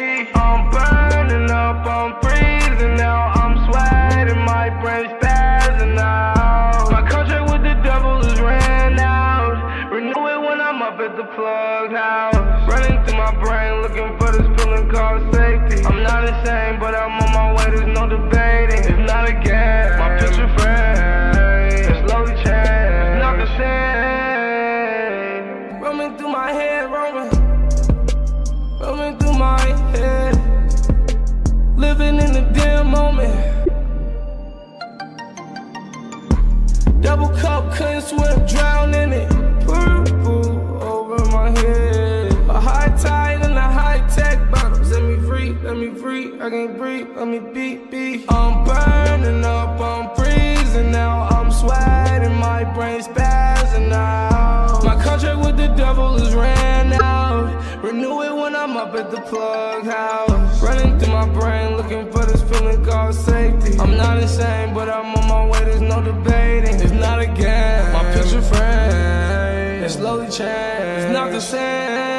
safety. I'm burning up, I'm freezing now. I'm sweating, my brain's spazzing out. My contract with the devil is ran out. Renew it when I'm up at the plug house. Running through my brain, looking for this feeling called safety. I'm not insane, but I'm on my way, there's no debating. It's not a game, my picture frame. It slowly changed, it's not the same. Roaming through my head, roaming through my head. Living in the damn moment. Double cup, couldn't swim, drown in it. Purple over my head. A high tide and a high tech bottle. Set me free, I can't breathe, let me beat. I'm burning up, I'm freezing now. I'm sweating, my brain's spazzing out. My contract with the devil is ran out. Renew it when I'm up at the plug house. Running through my brain, looking for this feeling called safety. I'm not insane, but I'm on my way, there's no debating. It's not a game, my picture frame. It slowly changed, it's not the same.